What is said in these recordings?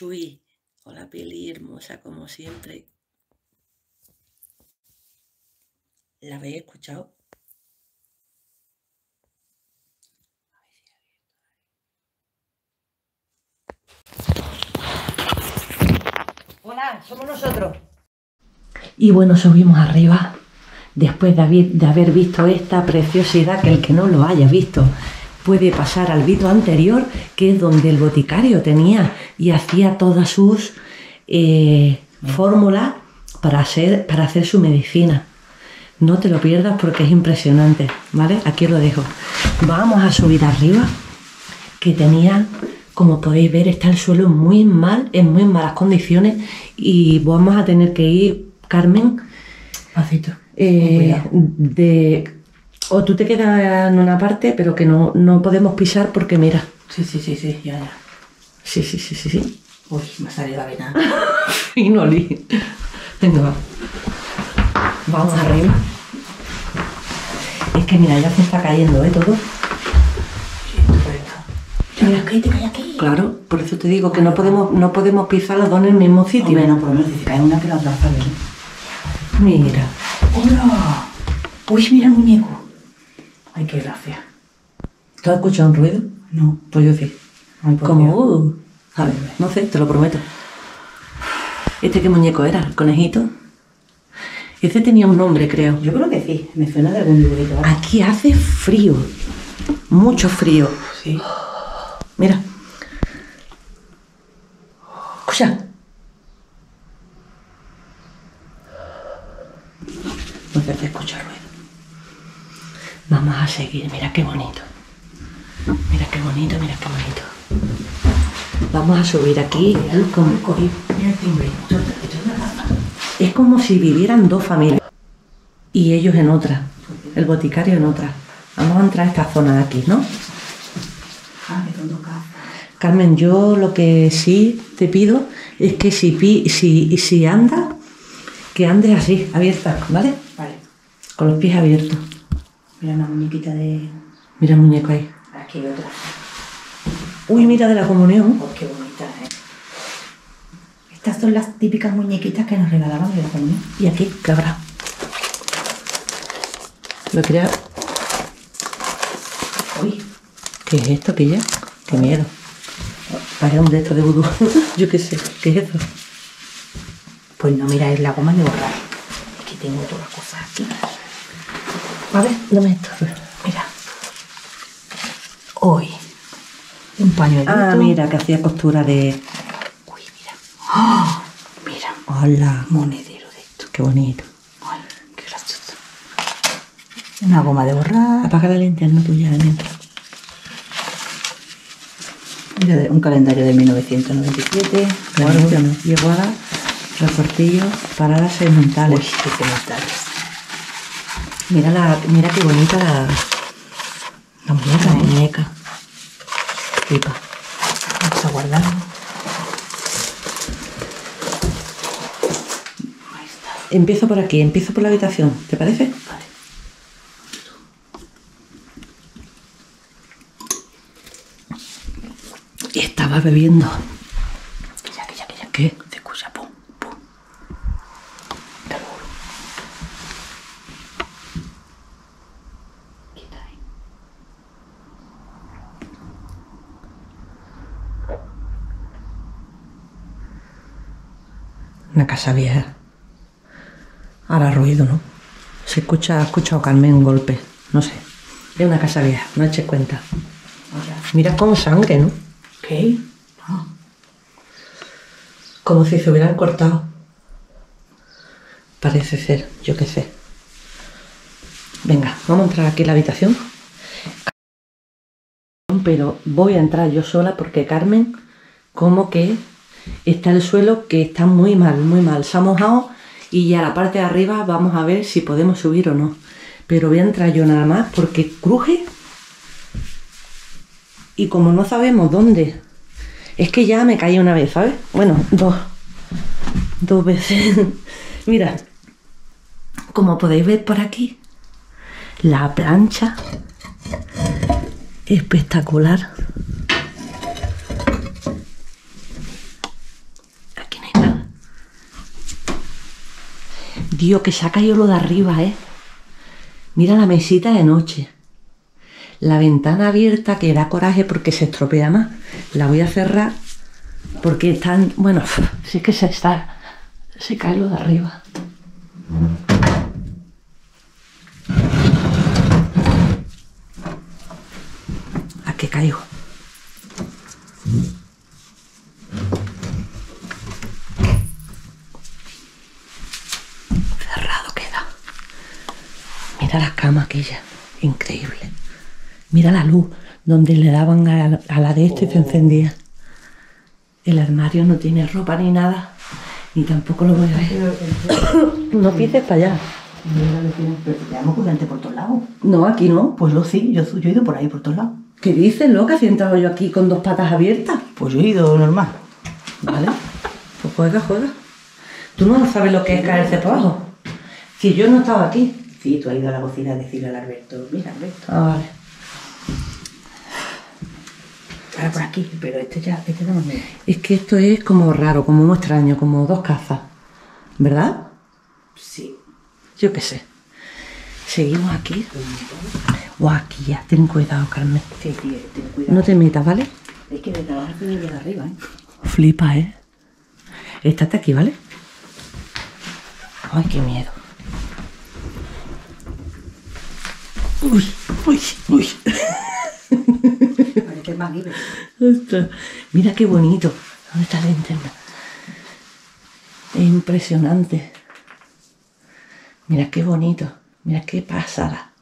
Chuy, hola Pili, hermosa como siempre. ¿La habéis escuchado? Hola, somos nosotros. Y bueno, subimos arriba después de haber visto esta preciosidad, que el que no lo haya visto puede pasar al vídeo anterior, que es donde el boticario tenía y hacía todas sus fórmulas para hacer su medicina. No te lo pierdas porque es impresionante, ¿vale? Aquí lo dejo. Vamos a subir arriba, que tenía, como podéis ver, está el suelo en muy malas condiciones y vamos a tener que ir, Carmen, Pasito. O tú te quedas en una parte, pero que no podemos pisar porque mira. Sí, ya. Sí. Uy, me ha salido la vena. Y no li. Venga, va. Vamos arriba. Es que mira, ya se está cayendo, todo. Sí, perfecto. Mira, que te cae aquí. Claro, por eso te digo que no podemos pisar las dos en el mismo sitio. Hombre, no, por lo menos si se cae una que la otra sale. Mira. ¡Hola! Uy, mira el muñeco. Ay, qué gracia. ¿Tú has escuchado un ruido? No. Pues yo sí. Ay, por Como, Dios. a ver, no sé, te lo prometo. ¿Este qué muñeco era? ¿El conejito? Ese tenía un nombre, creo. Yo creo que sí. Me suena de algún dibujito. Aquí hace frío. Mucho frío. Sí. Mira. Escucha. No se escucha ruido. Vamos a seguir. Mira qué bonito. Mira qué bonito. Vamos a subir aquí. Mira el timbre. Es como si vivieran dos familias. Y ellos en otra. El boticario en otra. Vamos a entrar a esta zona de aquí, ¿no? Ah, que son dos casas. Carmen, yo lo que sí te pido es que si andas, que andes así, abierta, ¿vale? Vale. Con los pies abiertos. Mira una muñequita de... Mira el muñeco ahí. Aquí hay otra. Uy, mira de la comunión. Oh, qué bonita, Estas son las típicas muñequitas que nos regalaban de la comunión. Y aquí, ¿qué habrá? Lo quería... Uy. ¿Qué es esto, Pilla? Qué miedo. Parece un de estos de vudú. Yo qué sé, ¿qué es eso? Pues no, mira, es la goma de borrar. Es que tengo todas las cosas aquí. A ver, dame esto. Mira. Hoy. Un pañuelito. Ah, mira, que hacía costura de... Uy, mira. ¡Oh! Mira. Hola. Monedero de esto. Qué bonito. Ay, qué gracioso. Una goma de borrar. Apaga la linterna tuya de mientras. Mira, un calendario de 1997. Bueno, igual, recortillos, paradas segmentales. Uy, qué segmentales. Mira qué bonita la muñeca. Flipa. Vamos a guardar. Empiezo por aquí, empiezo por la habitación, ¿te parece? Vale. Y estaba bebiendo. Ya. ¿Qué? Se escucha pum. Te lo juro. Quita ahí. Una casa vieja. Ahora ruido, ¿no? Ha escuchado Carmen un golpe. No sé. Es una casa vieja, no eches cuenta. Ahora. Mira como sangre, ¿no? ¿Qué? Ah. Como si se hubieran cortado. Parece ser, yo qué sé. Venga, vamos a entrar aquí en la habitación. Pero voy a entrar yo sola porque Carmen, como que está el suelo que está muy mal. Se ha mojado y ya la parte de arriba vamos a ver si podemos subir o no. Pero voy a entrar yo nada más porque cruje. Y como no sabemos dónde, es que ya me caí una vez, ¿sabes? Bueno, dos veces. Mira, como podéis ver por aquí, la plancha espectacular. Dios, que se ha caído lo de arriba, ¿eh? Mira la mesita de noche. La ventana abierta que da coraje porque se estropea más. La voy a cerrar porque están... Bueno, sí que se cae lo de arriba. ¿A qué caigo? Cerrado queda. Mira la cama aquella, increíble. Mira la luz donde le daban a la de esto y se encendía. El armario no tiene ropa ni nada, ni tampoco lo voy a ver. No pises para allá. Pero tenemos corriente por todos lados. No, aquí no. Pues yo sí, yo he ido por ahí por todos lados. ¿Qué dices, loca? Si he entrado yo aquí con 2 patas abiertas. Pues yo he ido normal. Vale, pues juega. Tú no sabes lo que es caerse por abajo. Si yo no estaba aquí. Sí, tú has ido a la cocina a decirle al Alberto, mira Alberto. Ah, vale. Ahora por aquí, pero este no me... Es que esto es como raro, como muy extraño, como 2 cazas. ¿Verdad? Sí. Yo qué sé. Seguimos aquí. O aquí ya. Ten cuidado, Carmen. Sí, tío, ten cuidado. No te metas, ¿vale? Es que desde abajo viene de arriba, ¿eh? Flipa, ¿eh? Estate aquí, ¿vale? Ay, qué miedo. Uy. Parece más libre. Ostras, mira qué bonito. ¿Dónde está la linterna? Es impresionante. Mira qué bonito. Mira qué pasada.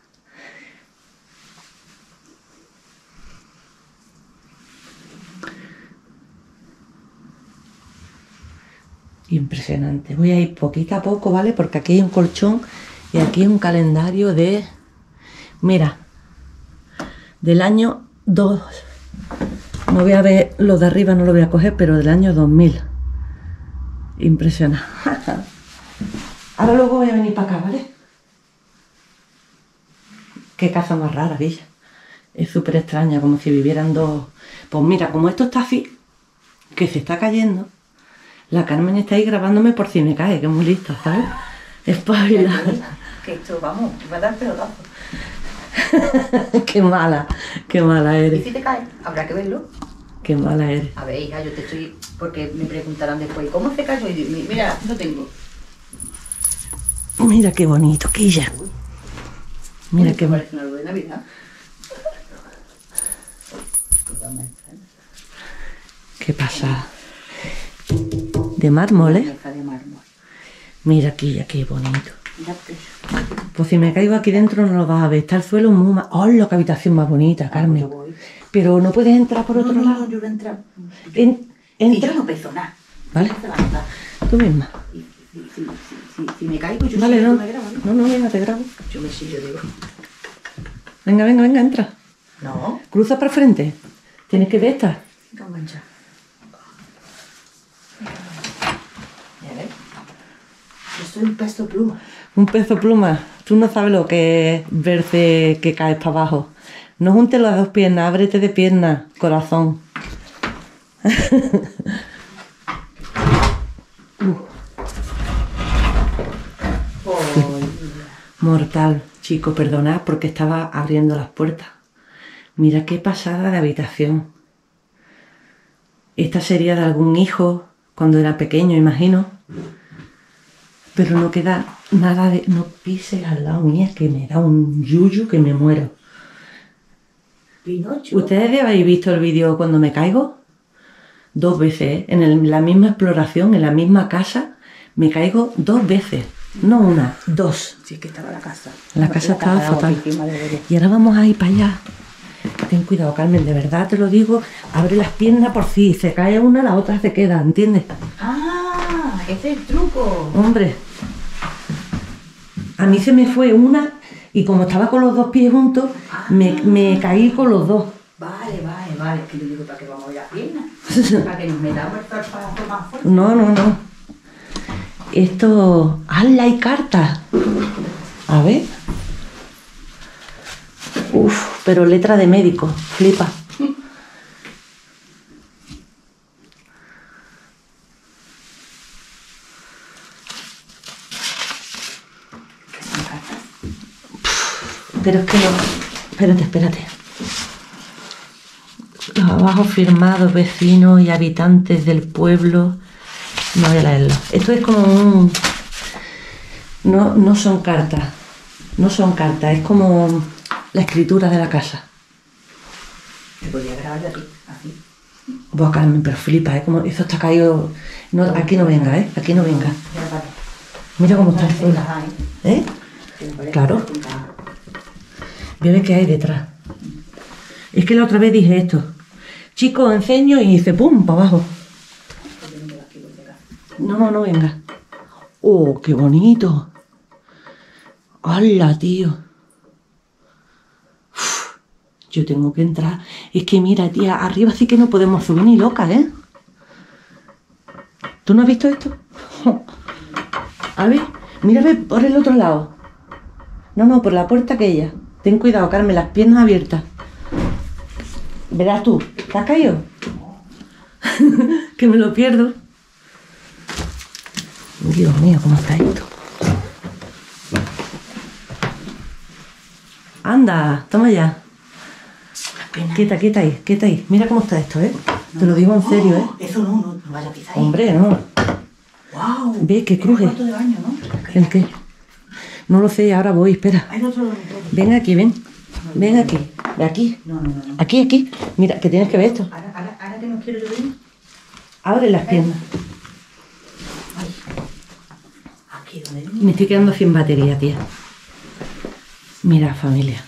Impresionante. Voy a ir poquito a poco, ¿vale? Porque aquí hay un colchón y aquí hay un calendario de... Mira, del año 2. No voy a ver los de arriba, no lo voy a coger, pero del año 2000. Impresionante. Ahora luego voy a venir para acá, ¿vale? Qué casa más rara, Villa. Es súper extraña, como si vivieran 2... Pues mira, como esto está así, que se está cayendo, la Carmen está ahí grabándome por si me cae, que es muy lista, ¿sabes? Espabila. Que esto, vamos, va a dar pelotazo. Qué mala ¿Y eres. si te cae? Habrá que verlo. Qué mala eres. A ver, hija, yo te estoy... Porque me preguntarán después, ¿cómo se cayó? Y digo, mira, lo tengo. Mira qué bonito, Quilla. Mira qué bonito. Parece un árbol de Navidad. Qué pasada. De mármol, ¿eh? Mesa de mármol. Mira, Quilla, qué bonito. Mira pues. Pues si me caigo aquí dentro no lo vas a ver. Está el suelo muy mal. ¡Oh, qué habitación más bonita, Carmen! Yo voy. Pero no puedes entrar por otro lado. No, yo voy a entrar. En- Y entra. yo no peso nada. Vale. No se va a notar. Tú misma. Si me caigo, yo Vale, sí, no. tú me grabas, ¿no? No, venga, te grabo. Yo me sigo, digo. Venga, entra. No. Cruza para frente. Tienes que ver esta. Venga, engancha. Ya ves. Yo soy un pesto pluma. Un peso pluma. Tú no sabes lo que es verse que caes para abajo. No juntes las 2 piernas, ábrete de piernas, corazón. Mortal, chico, perdonad porque estaba abriendo las puertas. Mira qué pasada de habitación. Esta sería de algún hijo cuando era pequeño, imagino. Pero no queda nada de... No pises al lado mía, que me da un yuyu que me muero. Pinocho. ¿Ustedes habéis visto el vídeo cuando me caigo? 2 veces, ¿eh? En la misma exploración, en la misma casa, me caigo 2 veces. No una, 2. Si es que estaba la casa. La casa estaba fatal. guapísima, de verdad. Y ahora vamos a ir para allá. Ten cuidado, Carmen, de verdad te lo digo. Abre las piernas por si se cae una, la otra se queda, ¿entiendes? Ah, ese es el truco. Hombre, a mí se me fue una y como estaba con los 2 pies juntos, me caí con los 2. Vale. Es que yo digo, ¿para qué vamos a ir a piernas? Para que nos metamos el zarpazo más fuerte. No. Esto... ¡Hala, hay cartas! A ver. Uf, pero letra de médico. Flipa. pero es que no... Espérate. Los abajo firmados, vecinos y habitantes del pueblo. No voy a leerlo. Esto es como un... No son cartas. No son cartas, es como la escritura de la casa. Te podría grabar de aquí, así. Buah, Carmen, pero flipa, ¿eh? Como eso está caído... No, aquí no venga, ¿eh? Aquí no venga. Mira cómo está el suelo. ¿Eh? Claro. Voy a ver qué hay detrás. Es que la otra vez dije esto. Chicos, enseño y dice ¡pum! Para abajo. No venga. ¡Oh, qué bonito! ¡Hala, tío! Uf, yo tengo que entrar. Es que mira, tía, arriba sí que no podemos subir ni locas, ¿eh? ¿Tú no has visto esto? A ver, mira, ve por el otro lado. No, por la puerta aquella. Ten cuidado, Carmen, las piernas abiertas. Verás tú, ¿te has caído? Que me lo pierdo. Dios mío, ¿cómo está esto? Anda, toma ya. Quieta ahí. Mira cómo está esto, ¿eh? Te lo digo en serio, ¿eh? Eso no vaya a pisar ahí. Hombre, no. ¡Wow! Ve que cruje. Cuarto de baño, ¿no? ¿El qué? No lo sé, ahora voy, espera. Hay otro dormitorio. Ven aquí, ven. Ven aquí. De aquí. No. Aquí. Mira, que tienes que ver esto. Ahora que no quiero yo venir. Abre las piernas. Ay. Aquí donde viene. Me estoy quedando sin batería, tía. Mira, familia.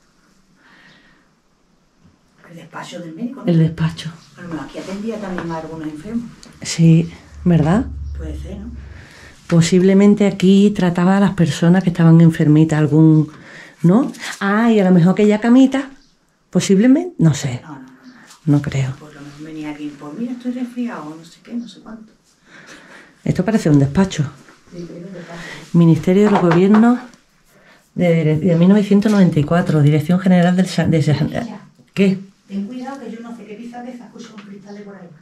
El despacho del médico, ¿no? El despacho. Bueno, aquí atendía también a algunos enfermos. Sí, ¿verdad? Puede ser, ¿no? Posiblemente aquí trataba a las personas que estaban enfermitas, algún... ¿No? Ah, y a lo mejor aquella camita, posiblemente, no sé, no creo. Por lo menos venía alguien por mí, estoy resfriado, no sé qué, no sé cuánto. Esto parece un despacho. Sí, pero es despacho. Ministerio de los Gobiernos de 1994, Dirección General del... ¿Qué? Ten cuidado que yo no sé qué pisar de esas cosas con cristales por ahí.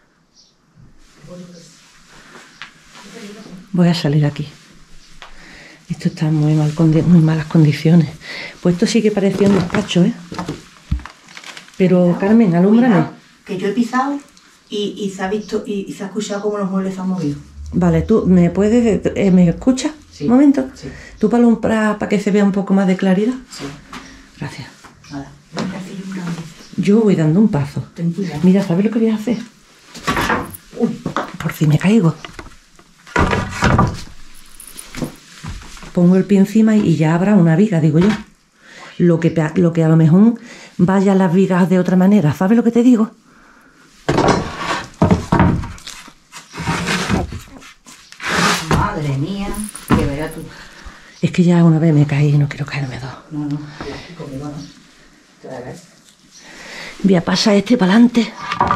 Voy a salir aquí. Esto está en muy malas condiciones. Pues esto sí que parecía un despacho, ¿eh? Pero, Carmen, alúmbrame. Cuidado, que yo he pisado y se ha visto y se ha escuchado cómo los muebles se han movido. Vale, ¿tú me puedes... ¿me escuchas? Sí. Un momento. Sí. ¿Tú para alumbrar para que se vea un poco más de claridad? Sí. Gracias. Nada. Voy a hacer un grande. Yo voy dando un paso. Ten cuidado. Mira, ¿sabes lo que voy a hacer? Uy, por si me caigo. Pongo el pie encima y ya habrá una viga, digo yo. Lo que a lo mejor vaya las vigas de otra manera. ¿Sabes lo que te digo? Madre mía, que verás tú. Es que ya una vez me caí y no quiero caerme dos. No, conmigo no. Te voy a ver. Voy a pasar este para adelante.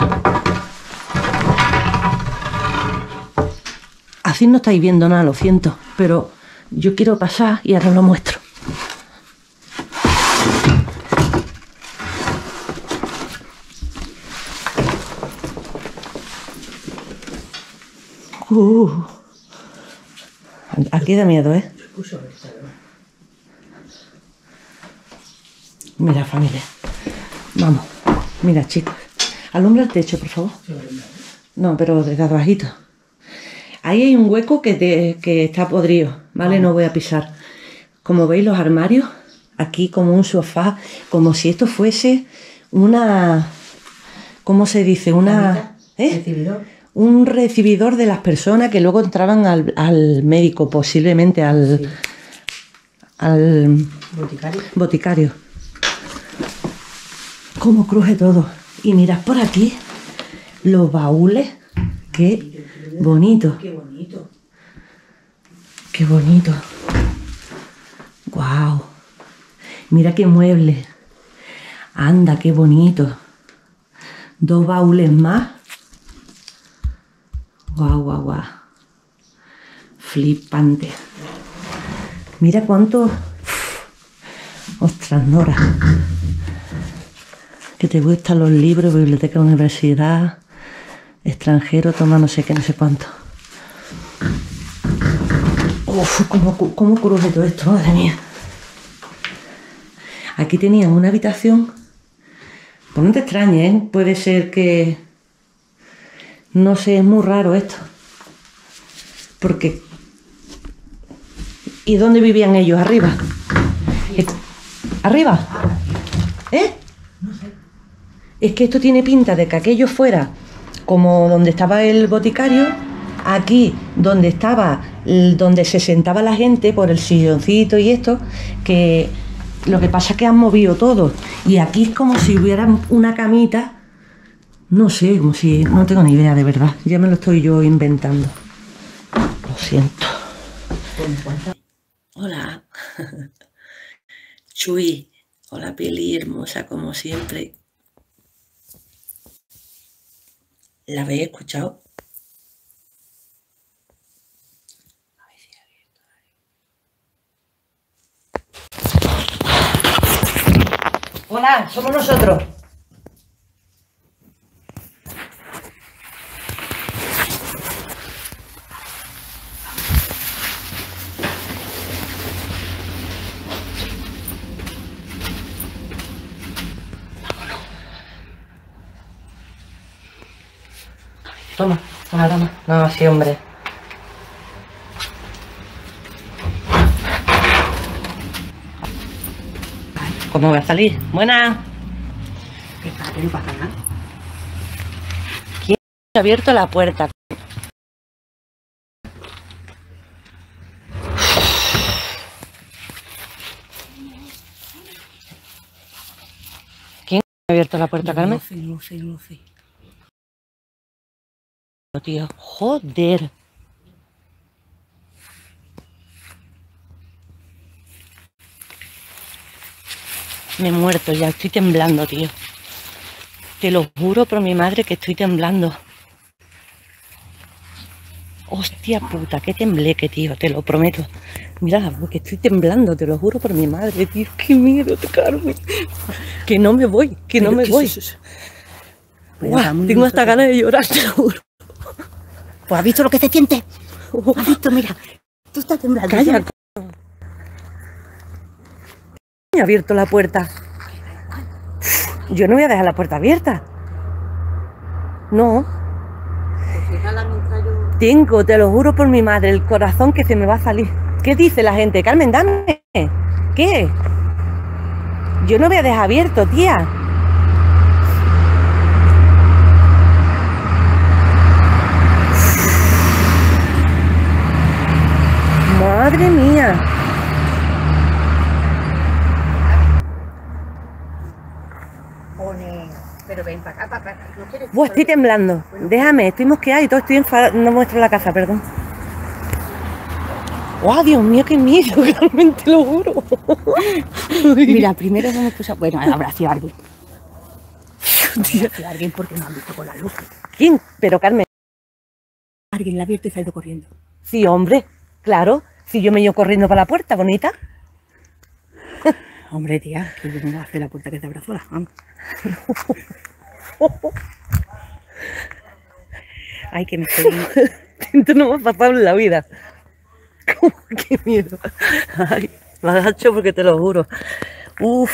Así no estáis viendo nada, lo siento, pero yo quiero pasar y ahora lo muestro. Aquí da miedo, ¿eh? Mira, familia. Vamos. Mira, chicos. Alumbra el techo, por favor. No, pero desde abajito. Ahí hay un hueco que está podrido, ¿vale? No voy a pisar. Como veis, los armarios, aquí como un sofá, como si esto fuese una... ¿Cómo se dice? Una... Recibidor. Un recibidor de las personas que luego entraban al médico, posiblemente al boticario. Cómo cruje todo. Y mirad por aquí los baúles. Qué bonito. Qué bonito. Qué bonito. Guau. Mira qué mueble. Anda, qué bonito. 2 baúles más. Guau. Flipante. Mira cuánto... Ostras, Nora. Que te gustan los libros, biblioteca, universidad, extranjero, toma no sé qué, no sé cuánto. Uf, cómo cruje todo esto, madre mía. Aquí tenían una habitación. Pues no te extrañes, ¿eh? Puede ser que... No sé, es muy raro esto. Porque... ¿Y dónde vivían ellos? ¿Arriba? ¿Arriba? ¿Eh? No sé. Es que esto tiene pinta de que aquello fuera como donde estaba el boticario, aquí donde estaba, donde se sentaba la gente por el silloncito y esto, que lo que pasa es que han movido todo. Y aquí es como si hubiera una camita, no sé, como si, no tengo ni idea de verdad, ya me lo estoy yo inventando. Lo siento. Hola. Chuy, hola Pili, hermosa como siempre. ¿La habéis escuchado? A ver si ha abierto. Hola, somos nosotros. Toma, toma, toma. No, sí, hombre. ¿Cómo va a salir? Buena. ¿Qué no pasa nada? ¿Quién ha abierto la puerta? ¿Quién ha abierto la puerta, Carmen? No sé. Tío, joder. Me he muerto ya, estoy temblando, tío. Te lo juro por mi madre que estoy temblando. Hostia puta, qué tembleque, tío, te lo prometo. Mira, porque estoy temblando, te lo juro por mi madre, tío. Qué miedo, Carmen. Que no me voy, que no me voy. Buah, tengo hasta ganas de llorar, te lo juro. Pues has visto lo que se siente. Has visto, mira. Tú estás temblando. Calla. Me ha abierto la puerta. Yo no voy a dejar la puerta abierta. No. Tengo, te lo juro por mi madre, el corazón que se me va a salir. ¿Qué dice la gente? Carmen, dame. ¿Qué? Yo no voy a dejar abierto, tía. Madre mía. Pero ven para acá. ¿No quieres? Buah, estoy temblando. Déjame, estoy mosqueada y todo, estoy enfadada. No muestro la casa, perdón. ¡Oh, Dios mío, qué miedo! Carmen, te lo juro. Mira, primero hemos puesto... Bueno, habrá sido alguien. Habrá sido alguien porque no han visto con la luz. ¿Quién? Pero Carmen. Alguien la ha abierto y se ha ido corriendo. Sí, hombre, claro. Si yo me he ido corriendo para la puerta, bonita. Hombre, tía, que yo no hace la puerta que te abra sola. Ay, que me estoy... Esto no me ha pasado en la vida. Qué miedo. Ay, me agacho porque te lo juro. Uf.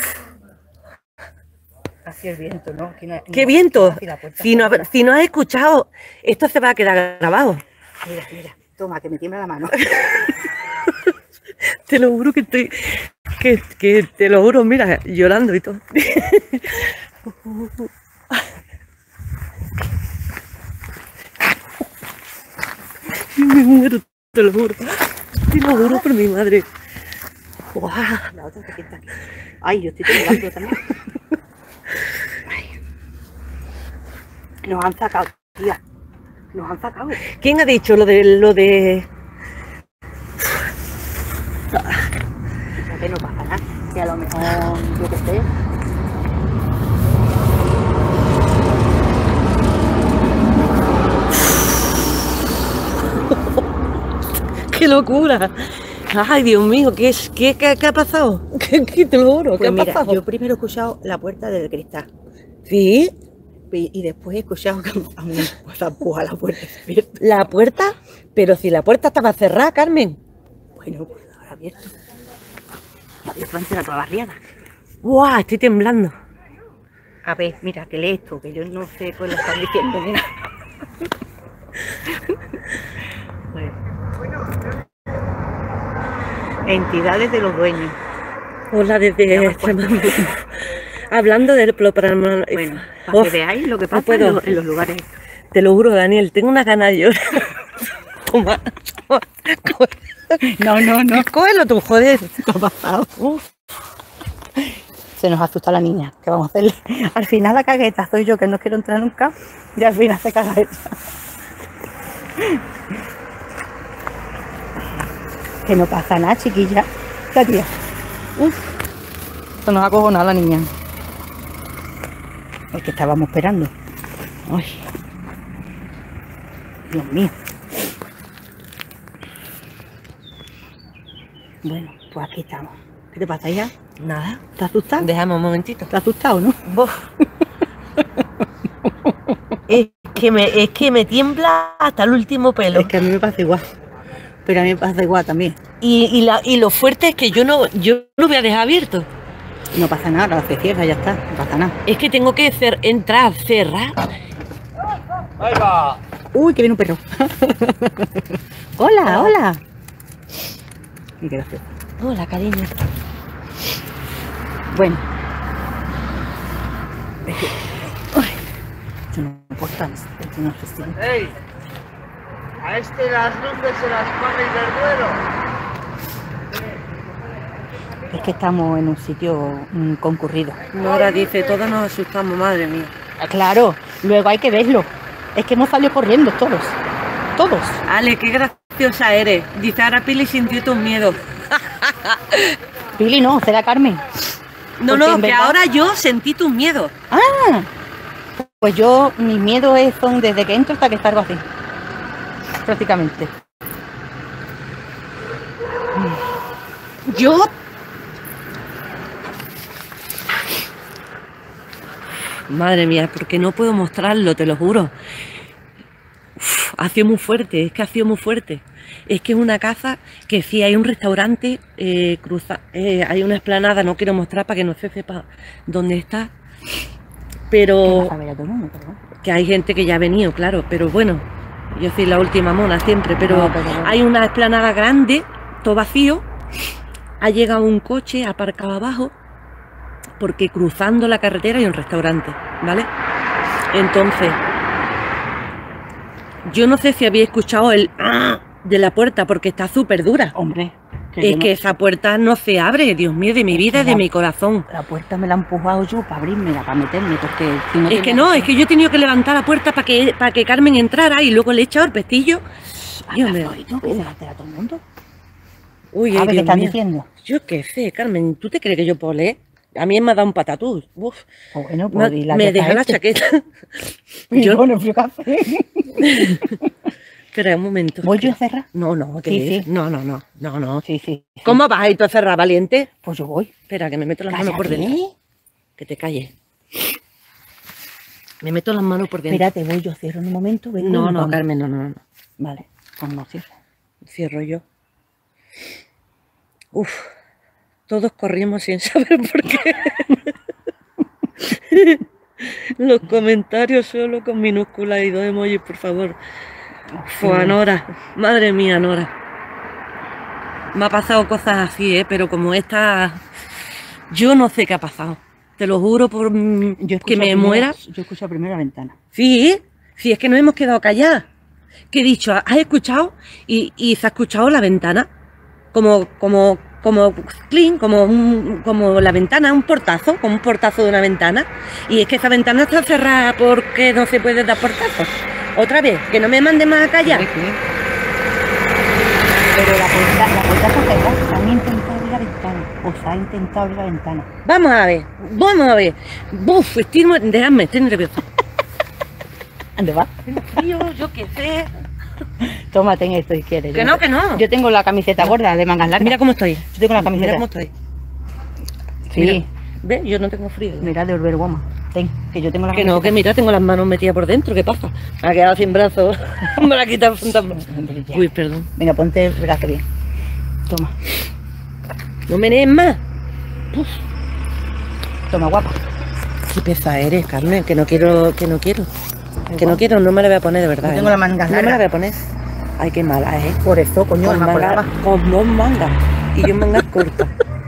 Así el viento, ¿no? ¿Qué viento? Si no has escuchado, esto se va a quedar grabado. Mira, toma, que me tiembla la mano. Te lo juro que estoy... Que te lo juro, mira, llorando y todo. Me muero, te lo juro. Te lo juro por mi madre. ¡Guau! La otra que está aquí. Ay, yo estoy temblando también. Ay. Nos han sacado, tía. Nos han sacado. ¿Quién ha dicho lo de... Que no pasa nada. Que a lo mejor, yo qué sé. ¡Qué locura! ¡Ay, Dios mío! ¿Qué ha pasado? ¿Qué te lo juro? ¿Qué Pues ha pasado? yo primero he escuchado la puerta del cristal. ¿Sí? Y después he escuchado que a mí me empuja la puerta abierta. ¿La puerta? Pero si la puerta estaba cerrada, Carmen. Bueno, pues ahora abierto. La abierto antes era toda barriada. ¡Guau! Estoy temblando. A ver, mira, que lee esto, que yo no sé pues lo están diciendo, mira. Bueno. Entidades de los dueños. Hola desde Extremadura. Hablando del paranormal. Bueno, para que veáis lo que pasa en los lugares. Te lo juro, Daniel, tengo una ganas de llorar. Toma. No. Cógelo tú, joder. ¿Qué ha pasado? Se nos asusta la niña. ¿Qué vamos a hacerle? Al final la cagueta soy yo, que no quiero entrar nunca. Y al final se caga ella. Que no pasa nada, chiquilla. La tía. Se nos ha acojonado la niña. El que estábamos esperando. Ay. Dios mío. Bueno, pues aquí estamos. ¿Qué te pasa ya? Nada. ¿Estás asustado? Déjame un momentito. ¿Estás asustado, no? Es que me tiembla hasta el último pelo. Es que a mí me pasa igual. Pero a mí me pasa igual también. Y lo fuerte es que yo no voy a dejar abierto. No pasa nada, se cierra, ya está. No pasa nada. Es que tengo que entrar, cerrar. ¡Ahí va! Uy, que viene un perro. Hola, hola. Y qué gracioso. Hola, cariño. Bueno. Ay, esto no importa, esto no se siente. ¡Ey! A este las luces se las paga Iberdrola. Es que estamos en un sitio concurrido. Nora dice, todos nos asustamos, madre mía. Claro, luego hay que verlo. Es que hemos salido corriendo todos. Todos. Ale, qué graciosa eres. Dice, ahora Pili sintió tus miedos. Pili no, será Carmen. No, Porque en que verdad- ahora yo sentí tus miedos. Ah, pues yo, mis miedos son desde que entro hasta que salgo así. Prácticamente. Yo... Madre mía, porque no puedo mostrarlo, te lo juro. Ha sido muy fuerte, es que ha sido muy fuerte. Es que es una casa que sí, hay un restaurante, hay una explanada, no quiero mostrar para que no se sepa dónde está. Pero que hay gente que ya ha venido, claro, pero bueno, yo soy la última mona siempre, pero No, pero bueno. hay una explanada grande, todo vacío, ha llegado un coche aparcado abajo, porque cruzando la carretera hay un restaurante, ¿vale? Entonces, yo no sé si había escuchado el ¡ah! De la puerta, porque está súper dura. Hombre, Es que esa puerta no se abre, Dios mío, de mi vida, de mi corazón. la puerta me la he empujado yo para abrirmela, para meterme, porque si no Es que no, es que yo he tenido que levantar la puerta para que Carmen entrara y luego le he echado el pestillo. Dios mío. que se la entera todo el mundo. Uy, A ay, ver qué Dios están mío. diciendo. Yo qué sé, Carmen, ¿tú te crees que yo puedo leer? A mí me ha dado un patatús. Uf. Bueno, pues y la Me que deja está la este. chaqueta. Y Yo- bueno, frío café. Espera un momento. ¿Voy yo a cerrar? No, ¿qué Sí, es? sí. No. Sí, sí. ¿Cómo vas a ir tú a cerrar, valiente? Pues yo voy. Espera, que me meto las manos por Cállate. dentro. Que te calles. Me meto las manos por dentro. Espérate, voy yo, cierro en un momento. vengo y No, vamos. Carmen, no. Vale, pues no cierro. Cierro yo. Uf, todos corrimos sin saber por qué. Los comentarios solo con minúsculas y 2 emojis, por favor. Fue Nora, madre mía, Nora. Me ha pasado cosas así, pero como esta, yo no sé qué ha pasado. Te lo juro por Yo que me escucho muera. Yo escucho primero la ventana. Sí, es que nos hemos quedado calladas. ¿Qué he dicho? ¿Has escuchado? Y se ha escuchado la ventana. Como clean, como la ventana, un portazo, como un portazo de una ventana. Y es que esa ventana está cerrada porque no se puede dar portazo. Otra vez, que no me mande más a callar. Pero la puerta está cerrada. Han intentado abrir la ventana. O se ha intentado abrir la ventana. Vamos a ver. Buf, déjame, estoy nerviosa. ¿Dónde va? Frío, yo qué sé. Tómate en esto si quieres. Que no. Yo tengo la camiseta gorda de mangas largas. Mira cómo estoy. Yo tengo la Mira camiseta. cómo estoy. Sí. Mira. ¿Ves? Yo no tengo frío. Mira de Orber Goma. Ten, que yo tengo la Que no, camiseta. que mira, tengo las manos metidas por dentro. ¿Qué pasa? Me ha quedado sin brazos. Me la ha quitado el fantasma. Hombre, ya. Uy, perdón. Venga, ponte el brazo bien. Toma. No me nees más. Uf. Toma, guapa. Qué pesa eres, Carmen, que no quiero. No me la voy a poner de verdad. No tengo la manga No me la larga. voy a poner. Ay, qué mala, Por eso, coño, Con me acordaba. con dos mangas. Y yo mangas cortas.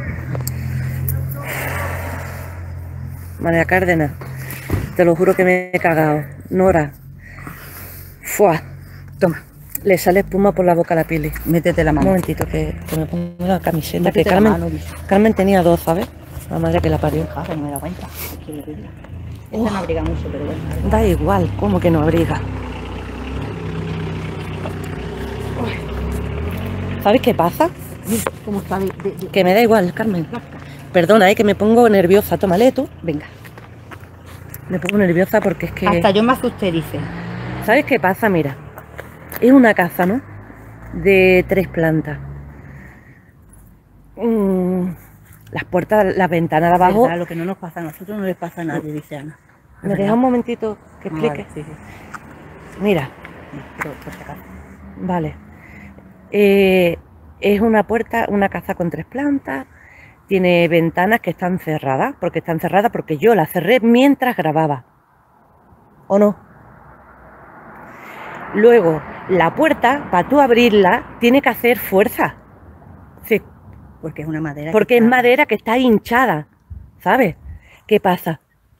María Cárdenas, te lo juro que me he cagado. Nora. Fuá. Toma, Le sale espuma por la boca a la Pili. métete la Un mano. momentito que me pongo la camiseta. Métete Que la Carmen, mano, bicho. Carmen tenía dos, ¿sabes? La madre que la parió. Ah, que no me da cuenta. Quiero verla. Esta no abriga mucho, pero bueno. Da igual, ¿cómo que no abriga? ¿Sabes qué pasa? Mira cómo está Que me da igual, Carmen. Perdona, que me pongo nerviosa. Tómale tú. Venga. Me pongo nerviosa porque es que... Hasta yo me asusté, dice. ¿Sabes qué pasa? Mira, es una casa, ¿no? De 3 plantas. Las puertas, las ventanas de abajo... ¿Verdad? Lo que no nos pasa a nosotros no les pasa a nadie, dice Ana. ¿Me dejas un momentito que explique? Vale, sí, sí. Mira, Pero, por si acaso. vale. Es una casa con 3 plantas. Tiene ventanas que están cerradas. ¿Por qué están cerradas? Porque yo las cerré mientras grababa. ¿O no? Luego, la puerta, para tú abrirla, tiene que hacer fuerza. Sí, Porque es una madera. porque que es está- madera que está hinchada, ¿sabes? ¿Qué pasa?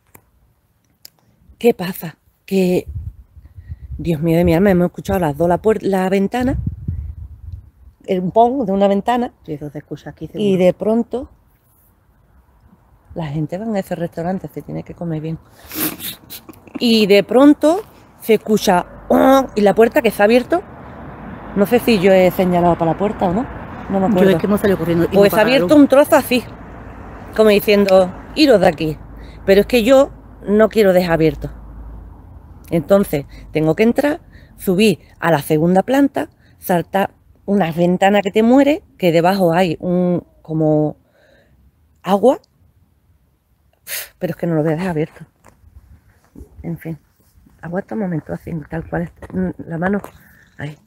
¿Qué pasa? Que, Dios mío de mi alma, hemos escuchado las dos la ventana, el pong de una ventana, Sí, eso se escucha aquí. y seguro. de pronto la gente va a ese restaurante, se tiene que comer bien. Y de pronto se escucha "Oh", y la puerta que se ha abierto, no sé si yo he señalado para la puerta o no, no me Yo acuerdo. es que hemos salido corriendo. y Pues me ha abierto pagaron. un trozo así, como diciendo, iros de aquí. Pero es que yo no quiero dejar abierto. Entonces, tengo que entrar, subir a la segunda planta, saltar unas ventanas que te muere, que debajo hay como agua, pero es que no lo voy a dejar abierto. En fin, aguanta un momento así, tal cual, la mano, ahí.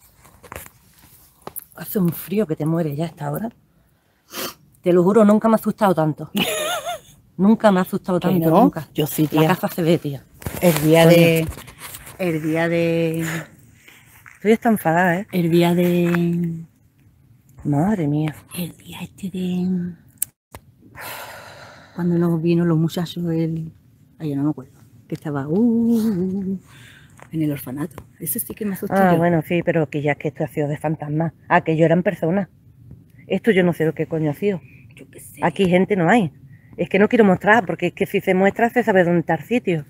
Hace un frío que te muere ya a esta hora. Te lo juro, nunca me ha asustado tanto. Nunca me ha asustado ¿Que tanto, no? nunca. Yo sí, La tía. casa se ve, tía. El día Coño. de. El día de. Estoy hasta enfadada, ¿eh? El día de. Madre mía. El día este de. Cuando nos vino los muchachos, ay, yo no me acuerdo. Que estaba. En el orfanato. Ese sí que me asustó. Ah, yo. bueno, sí, pero que ya es que esto ha sido de fantasma. Ah, que yo eran personas. Esto yo no sé lo que coño ha sido. Yo qué sé. Aquí gente no hay. Es que no quiero mostrar, porque es que si se muestra se sabe dónde está el sitio.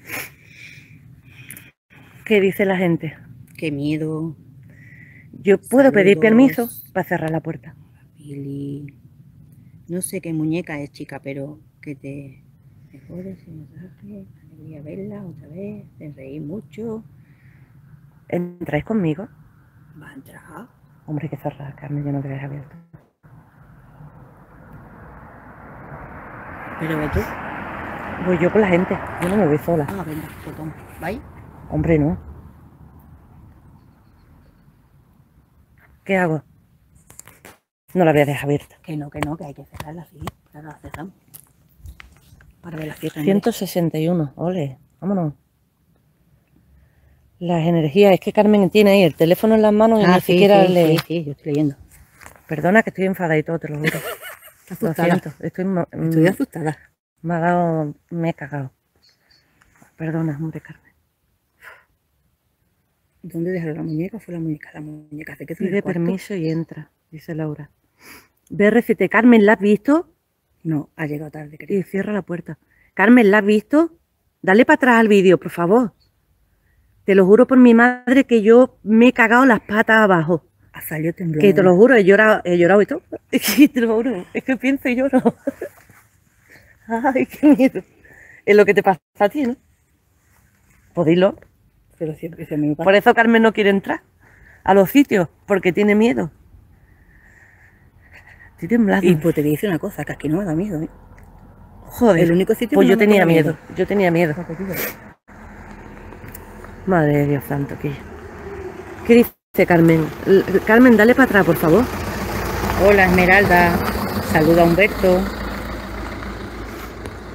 ¿Qué dice la gente? Qué miedo. Yo puedo pedir Saludos. permiso para cerrar la puerta. Pili. No sé qué muñeca es, chica, pero que te mejores en mensaje, alegría verla otra vez, te reír mucho. ¿Entráis conmigo? Va a entrar. Hombre, que cerrar, Carmen, yo no te dejo abierto. Pero ve tú. Voy yo con la gente, yo no me voy sola. Ah, venga, pues toma. ¿Vais? Hombre, no. ¿Qué hago? No la voy a dejar abierta. Que no, que hay que cerrarla así. Ahora la cerramos. Para ver la fiesta. 161, ole, vámonos. Las energías, es que Carmen tiene ahí el teléfono en las manos y ni siquiera le... Sí, yo estoy leyendo. Perdona que estoy enfadada y todo, te lo juro. Lo Asustada. siento, Estoy asustada. me he cagado. Perdona, hombre, Carmen. ¿Dónde dejaron la muñeca? Fue la muñeca. La muñeca se quedó en Pide el cuarto. permiso y entra, dice Laura. BRCT, Carmen, ¿la has visto? No, ha llegado tarde, creo. Y cierra la puerta. Carmen, ¿la has visto? Dale para atrás al vídeo, por favor. Te lo juro por mi madre que yo me he cagado las patas abajo. Ha salido temblando. Que te lo juro, he llorado y todo. Es que te lo juro, es que pienso y lloro. Ay, qué miedo. Es lo que te pasa a ti, ¿no? Pues dilo. Pero siempre se me pasa. Por eso Carmen no quiere entrar a los sitios, porque tiene miedo. Estoy temblando. Y pues te voy a decir una cosa, que aquí no me da miedo, ¿eh? Joder, el único sitio pues que yo no me tenía da miedo. miedo. Yo tenía miedo. Madre de Dios santo, ¿qué dice Carmen? Carmen, dale para atrás, por favor. Hola, Esmeralda. Saluda a Humberto.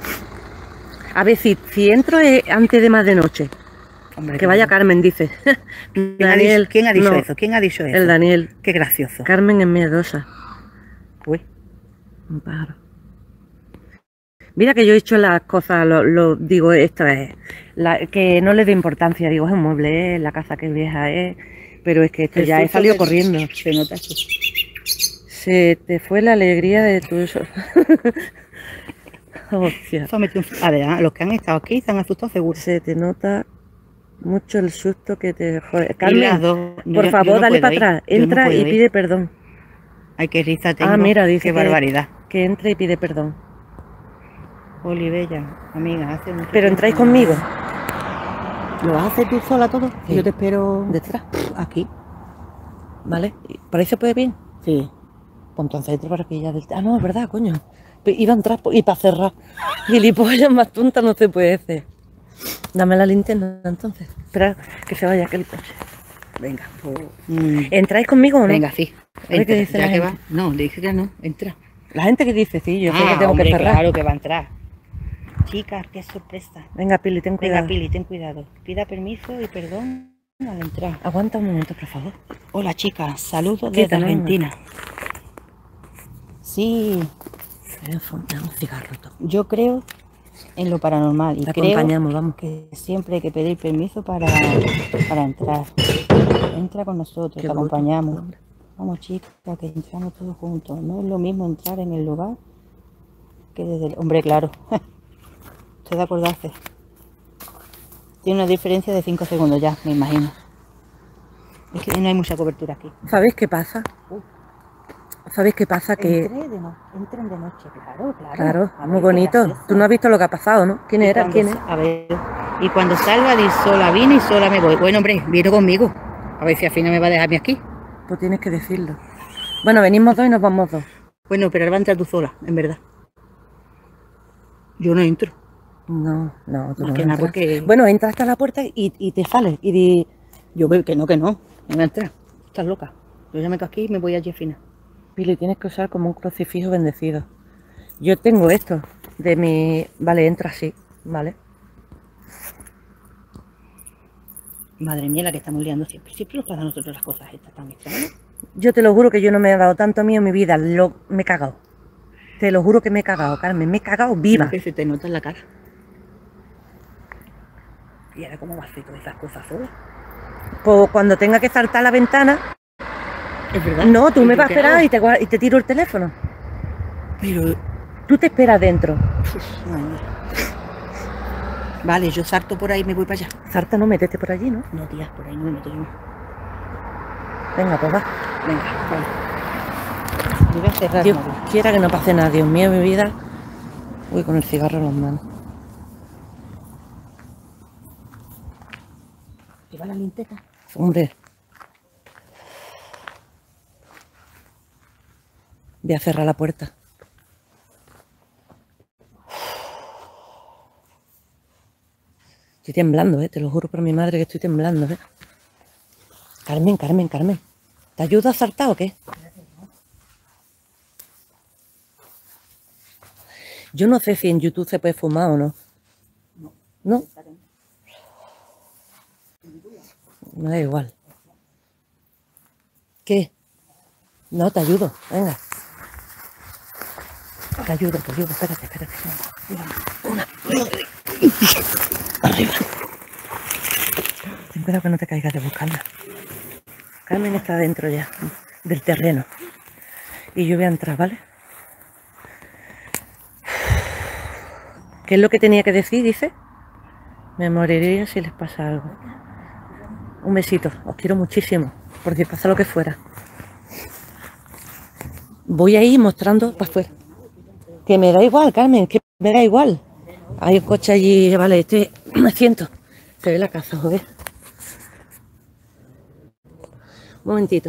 A ver, si entro antes de más de noche. Hombre, Que vaya Carmen, dice. Daniel. ¿Quién ha dicho no, eso? ¿Quién ha dicho eso? El Daniel. Qué gracioso. Carmen es miedosa. Uy, Un pájaro. Mira que yo he hecho las cosas, digo, esto es, que no le dé importancia, digo, es un mueble, la casa que es vieja es, pero es que esto ya he salido corriendo. Se nota eso. Se te fue la alegría de tu... Hostia. A ver, los que han estado aquí se han asustado seguro. Se te nota mucho el susto que te... Joder. Y las Carmen, dos, por favor, no dale puedo para atrás, ir, yo no entra puedo y ir. pide perdón. Ay, qué risa tengo. Ah, mira, dice qué barbaridad. que entre y pide perdón. Olivella, amiga, hace mucho Pero tiempo entráis que conmigo. ¿Lo vas a hacer tú sola todo? Sí. Yo te espero Detrás, aquí. ¿vale? ¿Por ahí se puede bien? Sí. Pues entonces entro por aquí ya del... Ah, no, es verdad, coño. Iba a entrar y para cerrar. Gilipollas más tonta no se puede hacer. Dame la linterna entonces. Espera que se vaya aquel coche. Venga, pues... ¿Entráis conmigo o no? Venga, sí. A ver qué Entra, dice ya la que gente. va. No, le dije que no, entra. La gente que dice, sí, yo sé que tengo hombre, que cerrar. claro que va a entrar. Chicas, qué sorpresa. Venga, Pili, ten cuidado. Venga, Pili, ten cuidado. Pida permiso y perdón al entrar. Aguanta un momento, por favor. Hola, chicas. Saludos Quieta, desde no, Argentina. Sí, Un cigarro. yo creo en lo paranormal y Te creo acompañamos, vamos. que siempre hay que pedir permiso para entrar. Entra con nosotros, Qué te bruto, acompañamos. hombre. Vamos, chicas, que entramos todos juntos. No es lo mismo entrar en el lugar que desde el... Hombre, claro. Usted de acordarse. Tiene una diferencia de 5 segundos ya, me imagino. Es que no hay mucha cobertura aquí. ¿Sabéis qué pasa? ¿Sabéis qué pasa? Que... Entren de noche, claro. Claro, A muy ver, bonito. ¿qué haces? Tú no has visto lo que ha pasado, ¿no? ¿Quién Y era? cuando ¿Quién es? A ver, y cuando salga, di sola vine y sola me voy. Bueno, hombre, viene conmigo. A ver si al final me va a dejarme aquí. Pues tienes que decirlo. Bueno, venimos dos y nos vamos dos. Bueno, pero ahora va a entrar tú sola, en verdad. Yo no entro. No, tú Más no que nada entras. porque- Bueno, entras hasta la puerta y te sales. Y di... Yo veo que no. No voy a entrar. Estás loca. Yo ya me quedo aquí y me voy a Jeffina. Pili, tienes que usar como un crucifijo bendecido. Yo tengo esto de mi... Vale, entra así, ¿vale? Madre mía, la que estamos liando siempre. Siempre nos pasan a nosotros las cosas estas tan extrañas. Yo te lo juro que yo no me he dado tanto miedo en mi vida. Me he cagado. Te lo juro que me he cagado, Carmen. Me he cagado viva. Que se te nota en la cara. ¿Y ahora cómo vas a hacer todas esas cosas sola? Pues cuando tenga que saltar la ventana... Es verdad. No, tú ¿Y me yo vas a qué esperar hago? y te tiro el teléfono. Pero... Tú te esperas dentro. Madre mía. Vale, yo salto por ahí y me voy para allá. Salta, no, métete por allí, ¿no? No, tía, por ahí no me meto yo. Venga, pues va. Venga, vale. Yo voy a cerrar. Dios María. quiera que no pase nada, Dios mío, mi vida. Uy, con el cigarro en las manos. ¿Lleva la linterna? Hombre. Voy a cerrar la puerta. Estoy temblando, te lo juro por mi madre que estoy temblando, Carmen. ¿Te ayudo a saltar o qué? Yo no sé si en YouTube se puede fumar o no. ¿No? Me da igual. ¿Qué? No, te ayudo, venga. Te ayudo, espérate. Una. Arriba. Ten cuidado que no te caigas de buscarla. Carmen está dentro ya, del terreno. Y yo voy a entrar, ¿vale? ¿Qué es lo que tenía que decir, dice? Me moriría si les pasa algo. Un besito, os quiero muchísimo, por si pasa lo que fuera. Voy a ir mostrando para afuera. Que me da igual, Carmen, que me da igual. Hay un coche allí, vale, me siento. Se ve la casa, joder. Un momentito.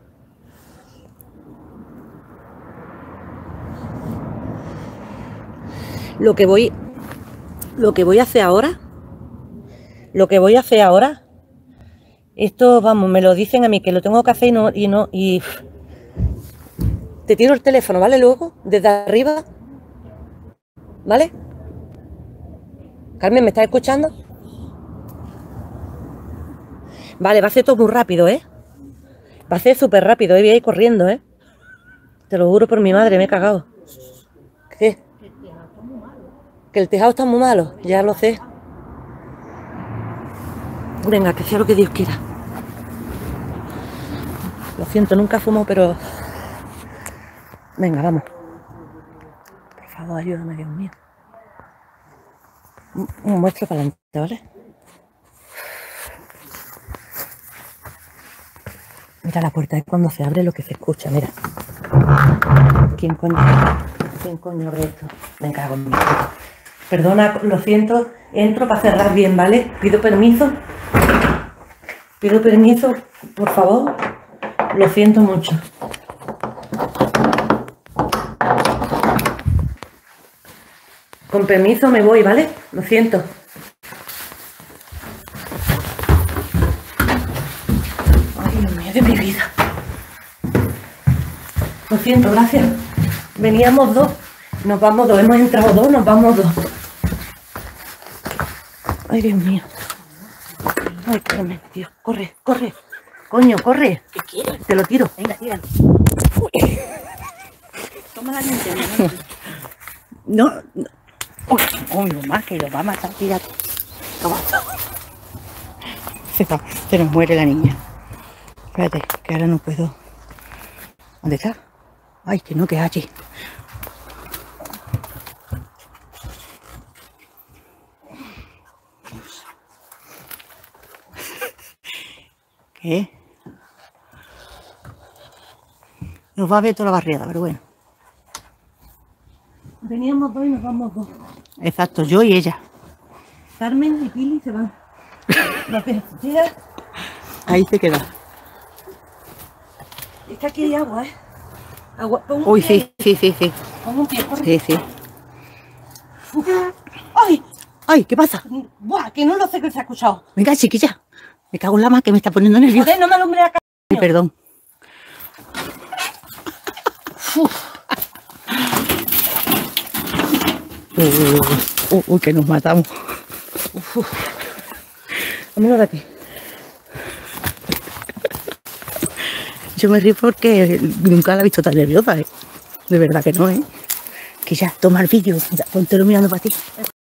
Lo que voy a hacer ahora, esto, vamos, me lo dicen a mí que lo tengo que hacer y te tiro el teléfono, ¿vale? Luego, desde arriba, ¿vale? Carmen, ¿me estás escuchando? Vale, va a ser todo muy rápido, ¿eh? Va a ser súper rápido, voy a ir corriendo, ¿eh? Te lo juro por mi madre, me he cagado. ¿Qué? Que el tejado está muy malo, ya lo sé. Venga, que sea lo que Dios quiera. Lo siento, nunca fumo, pero... Venga, vamos. Por favor, ayúdame, Dios mío. Un muestro para adelante, ¿vale? Mira la puerta, es cuando se abre lo que se escucha, mira. ¿Quién coño abre esto? Me cago en mi puta. Perdona, lo siento, entro para cerrar bien, ¿vale? Pido permiso. Pido permiso, por favor. Lo siento mucho. Con permiso me voy, ¿vale? Lo siento. Ay, Dios mío, de mi vida. Lo siento, gracias. Veníamos dos. Nos vamos dos. Hemos entrado dos, nos vamos dos. Ay, Dios mío. Ay, Carmen, Dios. Corre, corre. Coño, corre. ¿Qué quieres? Te lo tiro. Venga, tíralo. Toma la linterna. No, no. Uy, mamá, que lo va a matar, tírate. Toma. Se nos muere la niña. Espérate, que ahora no puedo. ¿Dónde está? Ay, que no, que allí. ¿Qué? Nos va a ver toda la barriada, pero bueno. Veníamos dos y nos vamos dos. Exacto, yo y ella. Carmen y Pili se van. La tira. Ahí se queda. Es que aquí hay agua, ¿eh? Agua. Pon un Uy, pie. sí. Pon un pie, corre. Sí. Uf. ¡Ay! Ay, ¿qué pasa? ¡Buah! Que no lo sé que se ha escuchado. Venga, chiquilla. Me cago en la más que me está poniendo nerviosa. Joder, no me alumbre la cara. Ay, perdón. Uy, que nos matamos. Vámonos de aquí. Yo me río porque nunca la he visto tan nerviosa, ¿eh? De verdad que no, ¿eh? Que ya, toma el vídeo, póntelo mirando para ti.